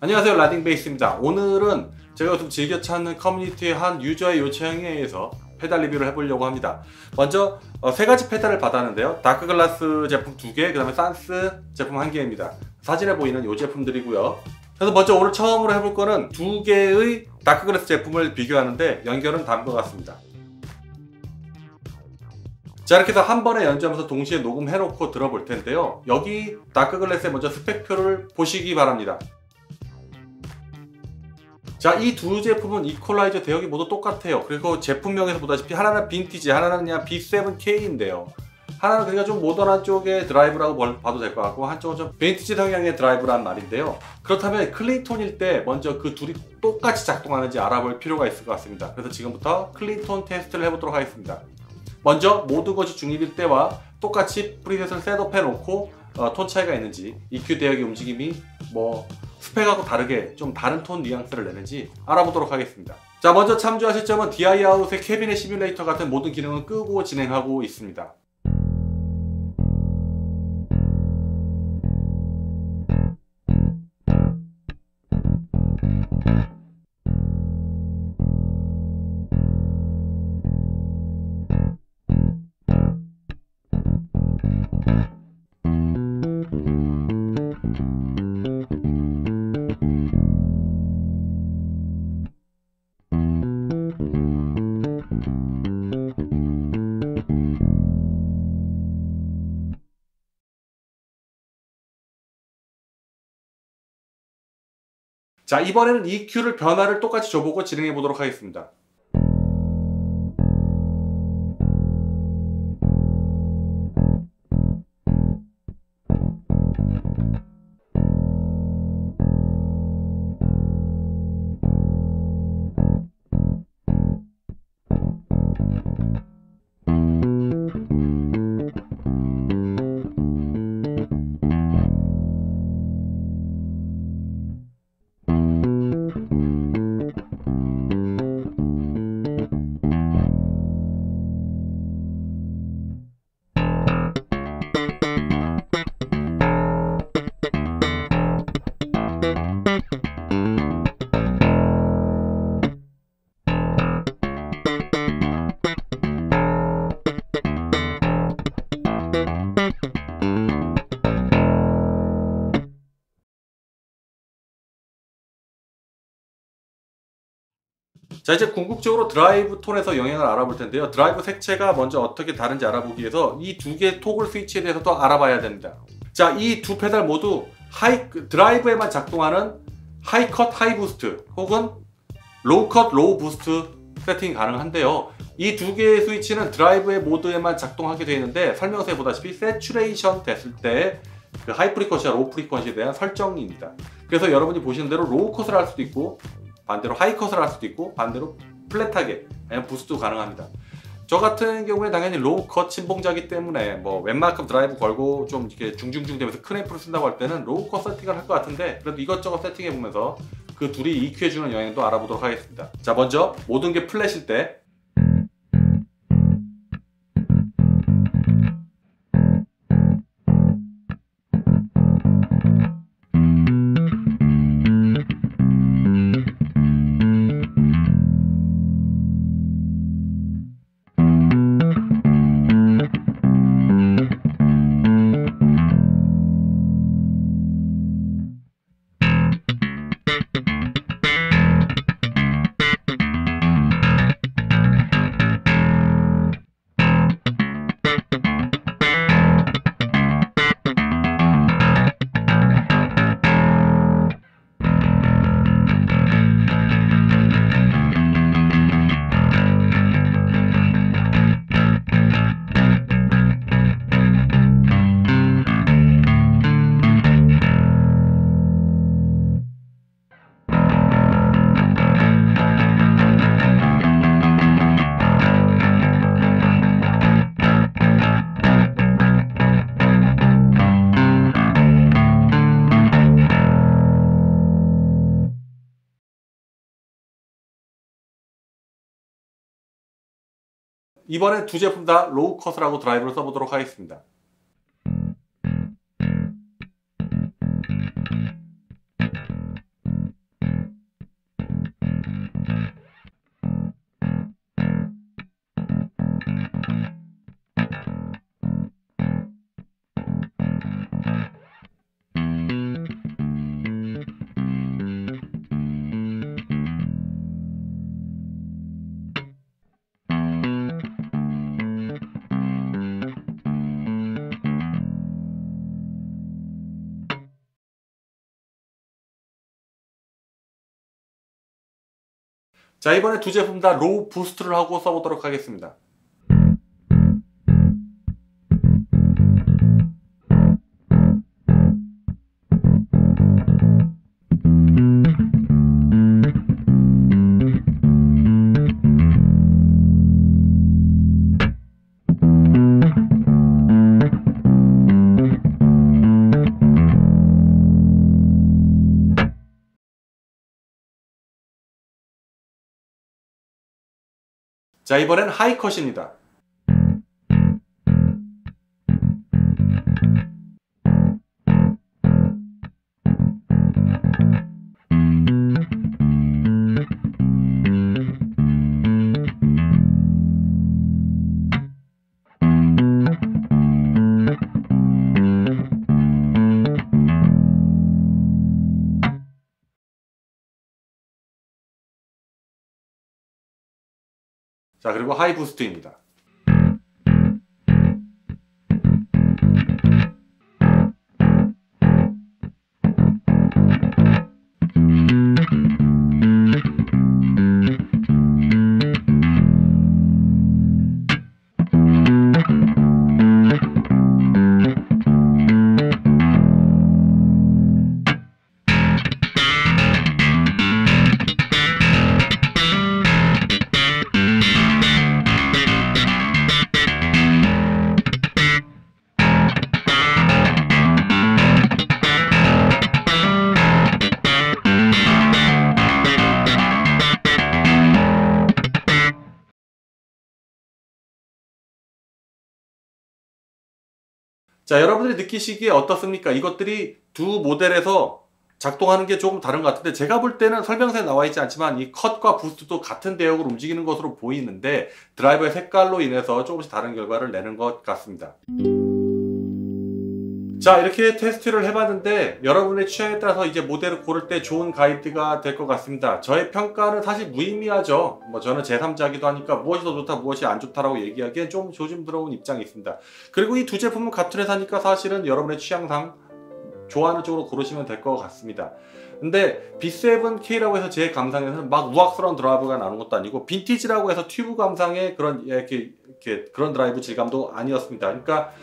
안녕하세요, 라딩베이스입니다. 오늘은 제가 요즘 즐겨 찾는 커뮤니티의 한 유저의 요청에 의해서 페달 리뷰를 해보려고 합니다. 먼저 세 가지 페달을 받았는데요. 다크글라스 제품 2개, 그 다음에 산스 제품 1개입니다. 사진에 보이는 이 제품들이고요. 그래서 먼저 오늘 처음으로 해볼 거는 2개의 다크글라스 제품을 비교하는데 연결은 다음과 같습니다. 자, 이렇게 해서 한 번에 연주하면서 동시에 녹음해놓고 들어볼 텐데요. 여기 다크글라스의 먼저 스펙표를 보시기 바랍니다. 자, 이 두 제품은 이퀄라이저 대역이 모두 똑같아요. 그리고 제품명에서 보다시피 하나는 빈티지, 하나는 그냥 B7K인데요. 하나는 그러니까 좀 모던한 쪽의 드라이브라고 봐도 될 것 같고, 한쪽은 좀 빈티지 성향의 드라이브란 말인데요. 그렇다면 클린톤일 때 먼저 그 둘이 똑같이 작동하는지 알아볼 필요가 있을 것 같습니다. 그래서 지금부터 클린톤 테스트를 해보도록 하겠습니다. 먼저 모든 것이 중립일 때와 똑같이 프리셋을 셋업해 놓고 톤 차이가 있는지, EQ 대역의 움직임이 스펙하고 다르게 좀 다른 톤 뉘앙스를 내는지 알아보도록 하겠습니다. 자, 먼저 참조하실 점은 DI-아웃의 캐비넷 시뮬레이터 같은 모든 기능은 끄고 진행하고 있습니다. 자, 이번에는 EQ를 변화를 똑같이 줘보고 진행해 보도록 하겠습니다. 자, 이제 궁극적으로 드라이브 톤에서 영향을 알아볼 텐데요. 드라이브 색채가 먼저 어떻게 다른지 알아보기 위해서 이 두 개의 토글 스위치에 대해서 또 알아봐야 됩니다. 자, 이 두 페달 모두 드라이브에만 작동하는 하이컷 하이 부스트 혹은 로우컷 로우 부스트 세팅이 가능한데요. 이 두 개의 스위치는 드라이브의 모드에만 작동하게 되어 있는데, 설명서에 보다시피 세츄레이션 됐을 때 그 하이 프리퀀시와 로우 프리퀀시에 대한 설정입니다. 그래서 여러분이 보시는 대로 로우 컷을 할 수도 있고, 반대로 하이 컷을 할 수도 있고, 반대로 플랫하게 부스트도 가능합니다. 저 같은 경우에 당연히 로우 컷 친봉자기 때문에 웬만큼 드라이브 걸고 좀 이렇게 중중중 되면서 큰 앰프를 쓴다고 할 때는 로우 컷 세팅을 할 것 같은데, 그래도 이것저것 세팅해 보면서 그 둘이 EQ해주는 영향도 알아보도록 하겠습니다. 자, 먼저 모든 게 플랫일 때 이번엔 두 제품 다 로우 컷을 하고 드라이브를 써보도록 하겠습니다. 자, 이번에 두 제품 다 로우 부스트를 하고 써보도록 하겠습니다. 자, 이번엔 하이컷입니다. 자, 그리고 하이 부스트입니다. 자, 여러분들이 느끼시기에 어떻습니까? 이것들이 두 모델에서 작동하는 게 조금 다른 것 같은데, 제가 볼 때는 설명서에 나와 있지 않지만 이 컷과 부스트도 같은 대역으로 움직이는 것으로 보이는데 드라이버의 색깔로 인해서 조금씩 다른 결과를 내는 것 같습니다. 자, 이렇게 테스트를 해봤는데 여러분의 취향에 따라서 이제 모델을 고를 때 좋은 가이드가 될 것 같습니다. 저의 평가는 사실 무의미하죠. 저는 제3자기도 하니까 무엇이 더 좋다 무엇이 안 좋다라고 얘기하기엔 좀 조심스러운 입장이 있습니다. 그리고 이 두 제품은 같은 회사니까 사실은 여러분의 취향상 좋아하는 쪽으로 고르시면 될 것 같습니다. 근데 B7K라고 해서 제 감상에서는 막 우악스러운 드라이브가 나오는 것도 아니고 빈티지라고 해서 튜브 감상의 그런 그런 드라이브 질감도 아니었습니다. 그러니까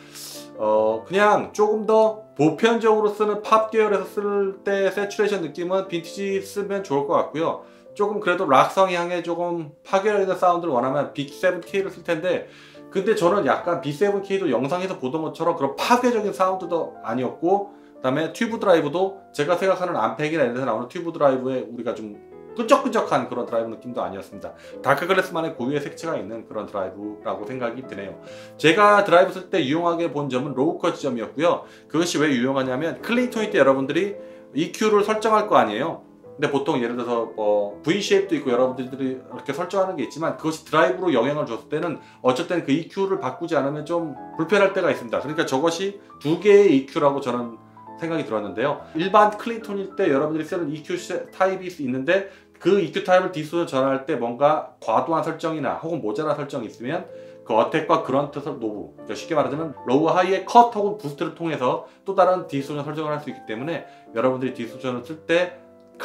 그냥 조금 더 보편적으로 쓰는 팝 계열에서 쓸 때 세츄레이션 느낌은 빈티지 쓰면 좋을 것 같고요. 조금 그래도 락성 향의 조금 파괴력 있는 사운드를 원하면 B7K를 쓸 텐데, 근데 저는 약간 B7K도 영상에서 보던 것처럼 그런 파괴적인 사운드도 아니었고, 그 다음에 튜브 드라이브도 제가 생각하는 암팩이나 이런 데서 나오는 튜브 드라이브에 우리가 좀 끈적끈적한 그런 드라이브 느낌도 아니었습니다. 다크글래스만의 고유의 색채가 있는 그런 드라이브라고 생각이 드네요. 제가 드라이브 쓸 때 유용하게 본 점은 로우컷 지점이었고요. 그것이 왜 유용하냐면 클린톤일 때 여러분들이 EQ를 설정할 거 아니에요. 근데 보통 예를 들어서 V-쉐입도 있고 여러분들이 이렇게 설정하는 게 있지만 그것이 드라이브로 영향을 줬을 때는 어쨌든 그 EQ를 바꾸지 않으면 좀 불편할 때가 있습니다. 그러니까 저것이 두 개의 EQ라고 저는 생각이 들었는데요. 일반 클린톤일 때 여러분들이 쓰는 EQ 타입이 있는데 그 EQ 타입을 디소저 전환할 때 뭔가 과도한 설정이나 혹은 모자란 설정이 있으면 그 어택과 그런트 노브, 그러니까 쉽게 말하자면 로우 하이의 컷 혹은 부스트를 통해서 또 다른 디소전 설정을 할 수 있기 때문에 여러분들이 디소전을 쓸 때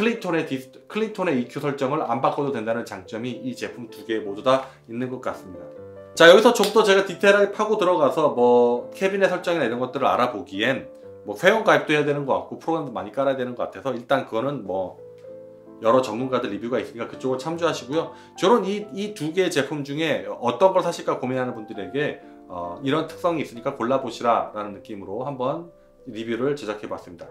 클린톤의 EQ 설정을 안 바꿔도 된다는 장점이 이 제품 두 개 모두 다 있는 것 같습니다. 자, 여기서 좀 더 제가 디테일하게 파고 들어가서 캐비넷 설정이나 이런 것들을 알아보기엔 회원 가입도 해야 되는 것 같고 프로그램도 많이 깔아야 되는 것 같아서 일단 그거는 여러 전문가들 리뷰가 있으니까 그쪽을 참조하시고요. 저는 이 두 개의 제품 중에 어떤 걸 사실까 고민하는 분들에게 이런 특성이 있으니까 골라보시라 라는 느낌으로 한번 리뷰를 제작해 봤습니다.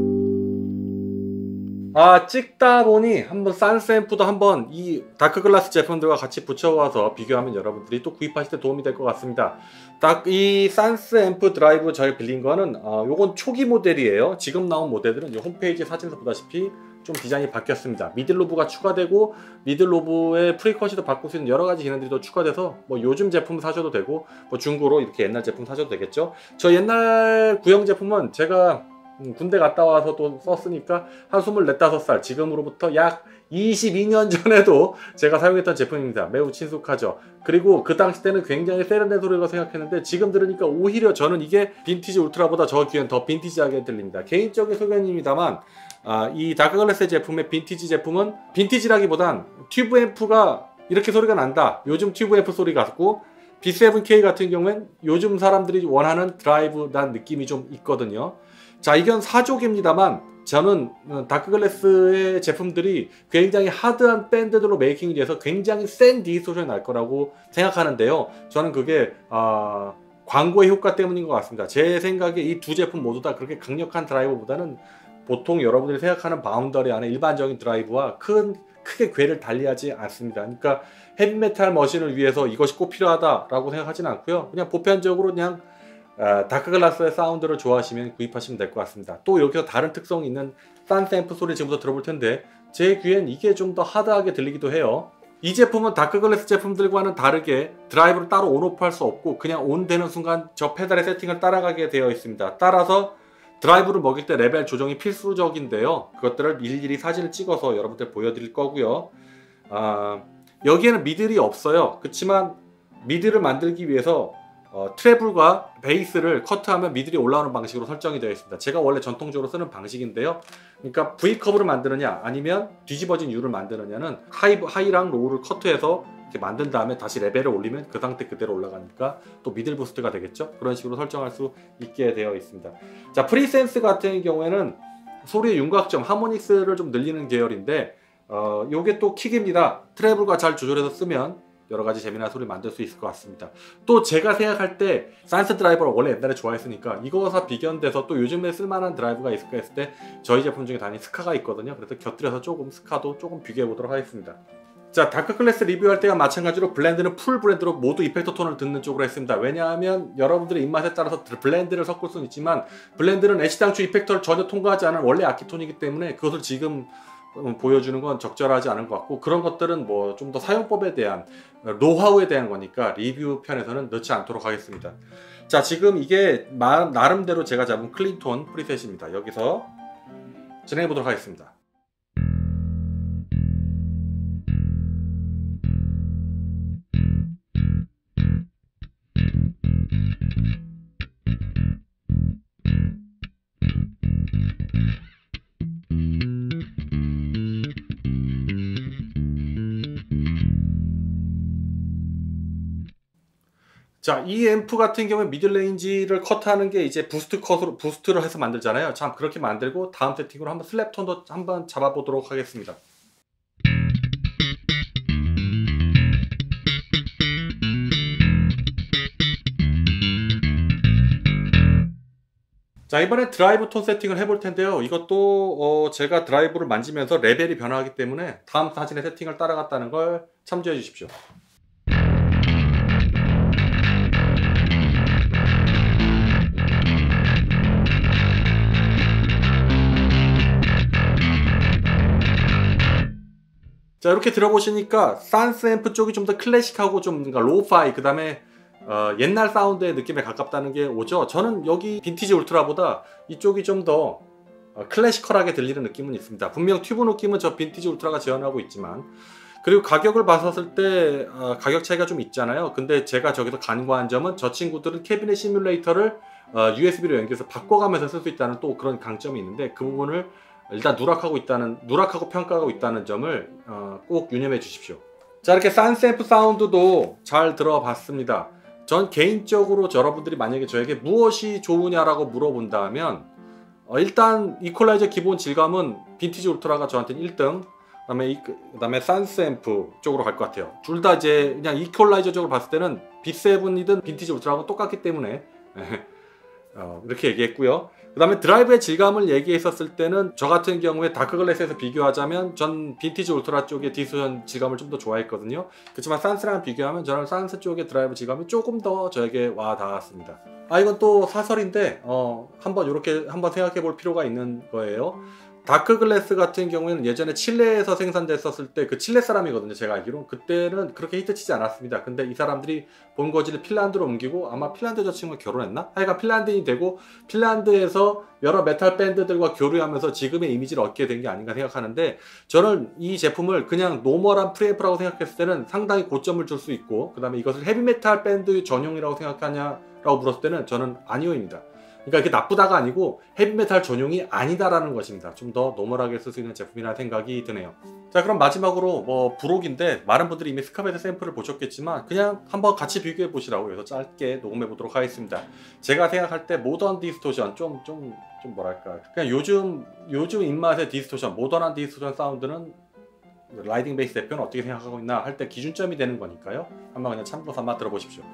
찍다 보니 한번 산스앰프도 한번 이 다크글라스 제품들과 같이 붙여와서 비교하면 여러분들이 또 구입하실 때 도움이 될 것 같습니다. 이 산스앰프 드라이브 저희 빌린 거는 요건 초기 모델이에요. 지금 나온 모델들은 홈페이지 사진에서 보다시피 좀 디자인이 바뀌었습니다. 미들 로브가 추가되고 미들 로브의 프리컷이도 바꿀 수 있는 여러 가지 기능들이 더 추가돼서 요즘 제품 사셔도 되고 중고로 이렇게 옛날 제품 사셔도 되겠죠. 저 옛날 구형 제품은 제가 군대 갔다 와서 또 썼으니까 한 24, 5살 지금으로부터 약 22년 전에도 제가 사용했던 제품입니다. 매우 친숙하죠. 그리고 그 당시 때는 굉장히 세련된 소리라고 생각했는데 지금 들으니까 오히려 저는 이게 빈티지 울트라보다 저 귀엔 더 빈티지하게 들립니다. 개인적인 소견입니다만 이 다크글래스 제품의 빈티지 제품은 빈티지라기보단 튜브 앰프가 이렇게 소리가 난다. 요즘 튜브 앰프 소리 같고 B7K 같은 경우엔 요즘 사람들이 원하는 드라이브 난 느낌이 좀 있거든요. 자, 이건 사족입니다만 저는 다크글래스의 제품들이 굉장히 하드한 밴드들로 메이킹이 돼서 굉장히 센 디스토션이 날 거라고 생각하는데요. 저는 그게 광고의 효과 때문인 것 같습니다. 제 생각에 이 두 제품 모두 다 그렇게 강력한 드라이버보다는 보통 여러분들이 생각하는 바운더리 안에 일반적인 드라이브와 크게 궤를 달리하지 않습니다. 그러니까 헤비메탈 머신을 위해서 이것이 꼭 필요하다라고 생각하지는 않고요. 그냥 보편적으로 그냥 다크글라스의 사운드를 좋아하시면 구입하시면 될 것 같습니다. 또 여기서 다른 특성이 있는 산스 앰프 소리 지금부터 들어볼 텐데 제 귀엔 이게 좀 더 하드하게 들리기도 해요. 이 제품은 다크글래스 제품들과는 다르게 드라이브를 따로 온오프 할 수 없고 그냥 온 되는 순간 저 페달의 세팅을 따라가게 되어 있습니다. 따라서 드라이브를 먹일 때 레벨 조정이 필수적인데요. 그것들을 일일이 사진을 찍어서 여러분들 보여드릴 거고요. 여기에는 미들이 없어요. 그렇지만 미들을 만들기 위해서 트래블과 베이스를 커트하면 미들이 올라오는 방식으로 설정이 되어 있습니다. 제가 원래 전통적으로 쓰는 방식인데요. 그러니까 V커브를 만드느냐 아니면 뒤집어진 U를 만드느냐는 하이랑 로우를 커트해서 이렇게 만든 다음에 다시 레벨을 올리면 그 상태 그대로 올라가니까 또 미들 부스트가 되겠죠. 그런 식으로 설정할 수 있게 되어 있습니다. 자, 프리센스 같은 경우에는 소리의 윤곽점, 하모닉스를 좀 늘리는 계열인데 요게 또 킥입니다. 트래블과 잘 조절해서 쓰면 여러가지 재미난 소리 만들 수 있을 것 같습니다. 또 제가 생각할 때 산스 드라이버를 원래 옛날에 좋아했으니까 이거와 비견돼서 또 요즘에 쓸만한 드라이브가 있을까 했을 때 저희 제품 중에 당연히 스카가 있거든요. 그래서 곁들여서 조금 스카도 조금 비교해 보도록 하겠습니다. 자, 다크글래스 리뷰할 때와 마찬가지로 블렌드는 풀 블렌드로 모두 이펙터 톤을 듣는 쪽으로 했습니다. 왜냐하면 여러분들의 입맛에 따라서 블렌드를 섞을 수는 있지만 블렌드는 애시당초 이펙터를 전혀 통과하지 않은 원래 악기톤이기 때문에 그것을 지금 보여주는 건 적절하지 않은 것 같고 그런 것들은 뭐 좀 더 사용법에 대한 노하우에 대한 거니까 리뷰 편에서는 넣지 않도록 하겠습니다. 자, 지금 이게 나름대로 제가 잡은 클린톤 프리셋입니다. 여기서 진행해 보도록 하겠습니다. 자, 이 앰프 같은 경우에 미들레인지를 컷하는 게 이제 부스트를 해서 만들잖아요. 참, 그렇게 만들고 다음 세팅으로 한번 슬랩톤도 한번 잡아보도록 하겠습니다. 자, 이번에 드라이브 톤 세팅을 해볼 텐데요. 이것도 제가 드라이브를 만지면서 레벨이 변화하기 때문에 다음 사진의 세팅을 따라갔다는 걸 참조해 주십시오. 자, 이렇게 들어보시니까 산스 앰프 쪽이 좀 더 클래식하고 좀 로우파이, 그 다음에 옛날 사운드의 느낌에 가깝다는 게 오죠. 저는 여기 빈티지 울트라보다 이쪽이 좀 더 클래시컬하게 들리는 느낌은 있습니다. 분명 튜브 느낌은 저 빈티지 울트라가 재현하고 있지만, 그리고 가격을 봤었을 때 가격 차이가 좀 있잖아요. 근데 제가 저기서 간과한 점은 저 친구들은 캐비넷 시뮬레이터를 USB로 연결해서 바꿔가면서 쓸 수 있다는 또 그런 강점이 있는데, 그 부분을 일단 누락하고 평가하고 있다는 점을 꼭 유념해 주십시오. 자, 이렇게 산스 앰프 사운드도 잘 들어봤습니다. 전 개인적으로 여러분들이 만약에 저에게 무엇이 좋으냐라고 물어본다면 일단 이퀄라이저 기본 질감은 빈티지 울트라가 저한테는 1등, 그다음에 산스 앰프 쪽으로 갈 것 같아요. 둘 다 이제 그냥 이퀄라이저적으로 봤을 때는 B7이든 빈티지 울트라하고 똑같기 때문에 이렇게 얘기했고요. 그 다음에 드라이브의 질감을 얘기했었을 때는 저 같은 경우에 다크글래스에서 비교하자면 전 빈티지 울트라 쪽의 디스토션 질감을 좀 더 좋아했거든요. 그렇지만 산스랑 비교하면 저는 산스 쪽의 드라이브 질감이 조금 더 저에게 와 닿았습니다. 이건 또 사설인데 한번 이렇게 한번 생각해 볼 필요가 있는 거예요. 다크글래스 같은 경우에는 예전에 칠레에서 생산됐었을 때 그 칠레 사람이거든요. 제가 알기로 그때는 그렇게 히트치지 않았습니다. 근데 이 사람들이 본거지를 핀란드로 옮기고 아마 핀란드 저 친구가 결혼했나? 하여간 핀란드인이 되고 핀란드에서 여러 메탈 밴드들과 교류하면서 지금의 이미지를 얻게 된 게 아닌가 생각하는데, 저는 이 제품을 그냥 노멀한 프리앰프라고 생각했을 때는 상당히 고점을 줄 수 있고, 그 다음에 이것을 헤비메탈 밴드 전용이라고 생각하냐라고 물었을 때는 저는 아니오입니다. 그러니까 이게 나쁘다가 아니고 헤비메탈 전용이 아니다라는 것입니다. 좀 더 노멀하게 쓸 수 있는 제품이라는 생각이 드네요. 자, 그럼 마지막으로 부록인데 많은 분들이 이미 스카베드 샘플을 보셨겠지만 그냥 한번 같이 비교해 보시라고 해서 짧게 녹음해 보도록 하겠습니다. 제가 생각할 때 모던 디스토션 좀 뭐랄까, 그냥 요즘 입맛의 디스토션, 모던한 디스토션 사운드는 라이딩 베이스 대표는 어떻게 생각하고 있나 할 때 기준점이 되는 거니까요. 한번 그냥 참고 삼아 들어보십시오.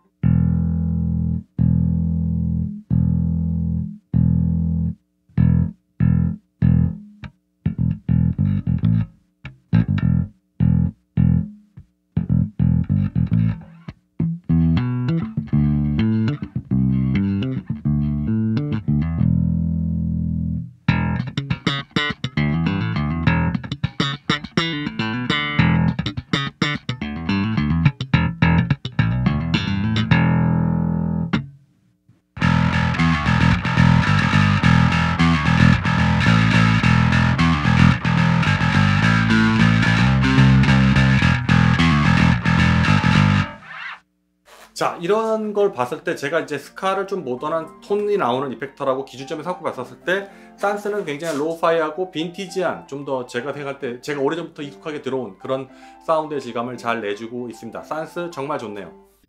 자, 이런 걸 봤을 때 제가 이제 스카를 좀 모던한 톤이 나오는 이펙터라고 기준점에 삼고 봤었을 때 산스는 굉장히 로우파이하고 빈티지한, 좀 더 제가 생각할 때 제가 오래전부터 익숙하게 들어온 그런 사운드의 질감을 잘 내주고 있습니다. 산스 정말 좋네요.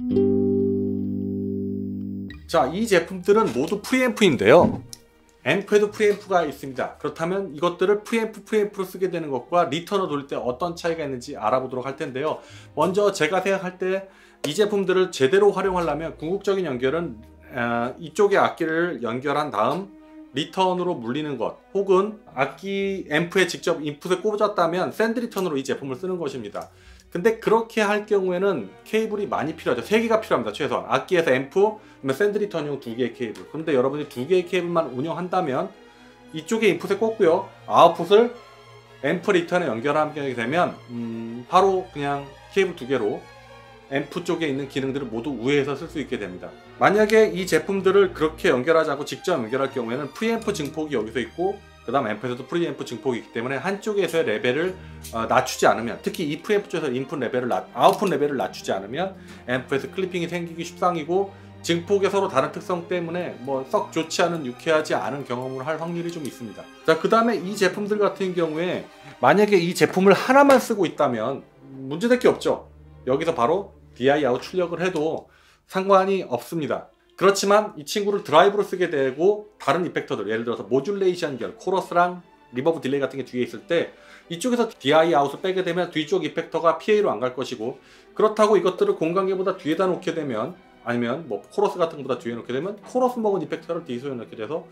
자, 이 제품들은 모두 프리앰프인데요. 앰프에도 프리앰프가 있습니다. 그렇다면 이것들을 프리앰프로 쓰게 되는 것과 리턴을 돌릴 때 어떤 차이가 있는지 알아보도록 할 텐데요. 먼저 제가 생각할 때 이 제품들을 제대로 활용하려면 궁극적인 연결은 이쪽에 악기를 연결한 다음 리턴으로 물리는 것, 혹은 악기 앰프에 직접 인풋을 꽂았다면 샌드 리턴으로 이 제품을 쓰는 것입니다. 근데 그렇게 할 경우에는 케이블이 많이 필요하죠. 3개가 필요합니다. 최소한 악기에서 앰프, 샌드 리턴용 2개의 케이블. 그런데 여러분이 2개의 케이블만 운영한다면 이쪽에 인풋에 꽂고요, 아웃풋을 앰프 리턴에 연결하게 되면 바로 그냥 케이블 2개로 앰프 쪽에 있는 기능들을 모두 우회해서 쓸 수 있게 됩니다. 만약에 이 제품들을 그렇게 연결하지 않고 직접 연결할 경우에는 프리앰프 증폭이 여기서 있고, 그 다음 앰프에서도 프리앰프 증폭이 있기 때문에 한쪽에서의 레벨을 낮추지 않으면, 특히 이 프리앰프 쪽에서 아웃풋 레벨을 낮추지 않으면 앰프에서 클리핑이 생기기 십상이고, 증폭의 서로 다른 특성 때문에 썩 좋지 않은, 유쾌하지 않은 경험을 할 확률이 좀 있습니다. 자, 그 다음에 이 제품들 같은 경우에 만약에 이 제품을 하나만 쓰고 있다면 문제될 게 없죠. 여기서 바로 DI 아웃 출력을 해도 상관이 없습니다. 그렇지만 이 친구를 드라이브로 쓰게 되고 다른 이펙터들, 예를 들어서 모듈레이션 결, 코러스랑 리버브 딜레이 같은 게 뒤에 있을 때 이쪽에서 DI 아웃을 빼게 되면 뒤쪽 이펙터가 PA로 안 갈 것이고, 그렇다고 이것들을 공간계보다 뒤에다 놓게 되면, 아니면 코러스 같은 것보다 뒤에 놓게 되면 코러스 먹은 이펙터를 디소에 넣게 돼서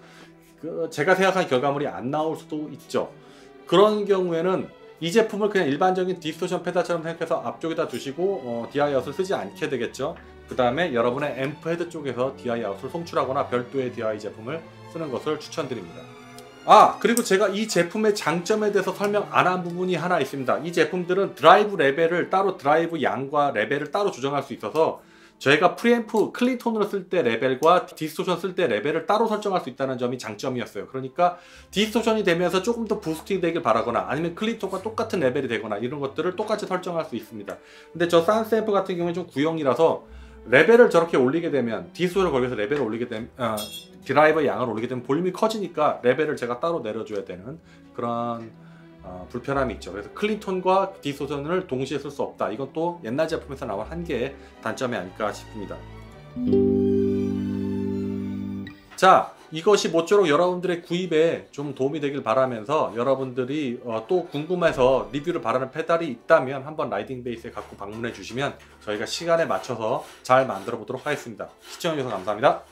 제가 생각한 결과물이 안 나올 수도 있죠. 그런 경우에는 이 제품을 그냥 일반적인 디스토션 페달처럼 생각해서 앞쪽에다 두시고 DI 아웃을 쓰지 않게 되겠죠. 그 다음에 여러분의 앰프 헤드 쪽에서 DI 아웃을 송출하거나 별도의 DI 제품을 쓰는 것을 추천드립니다. 그리고 제가 이 제품의 장점에 대해서 설명 안 한 부분이 하나 있습니다. 이 제품들은 드라이브 레벨을 따로, 드라이브 양과 레벨을 따로 조정할 수 있어서 저희가 프리앰프 클린톤으로 쓸 때 레벨과 디스토션 쓸 때 레벨을 따로 설정할 수 있다는 점이 장점이었어요. 그러니까 디스토션이 되면서 조금 더 부스팅 되길 바라거나, 아니면 클린톤과 똑같은 레벨이 되거나, 이런 것들을 똑같이 설정할 수 있습니다. 근데 저 산스 앰프 같은 경우에 좀 구형이라서 레벨을 저렇게 올리게 되면, 디스토션을 걸면서 레벨을 올리게 되면, 드라이버 양을 올리게 되면 볼륨이 커지니까 레벨을 제가 따로 내려줘야 되는 그런 불편함이 있죠. 그래서 클린톤과 디스토션을 동시에 쓸 수 없다. 이건 또 옛날 제품에서 나온 한계의 단점이 아닐까 싶습니다. 자, 이것이 모쪼록 여러분들의 구입에 좀 도움이 되길 바라면서, 여러분들이 또 궁금해서 리뷰를 바라는 페달이 있다면 한번 라이딩 베이스에 갖고 방문해 주시면 저희가 시간에 맞춰서 잘 만들어 보도록 하겠습니다. 시청해 주셔서 감사합니다.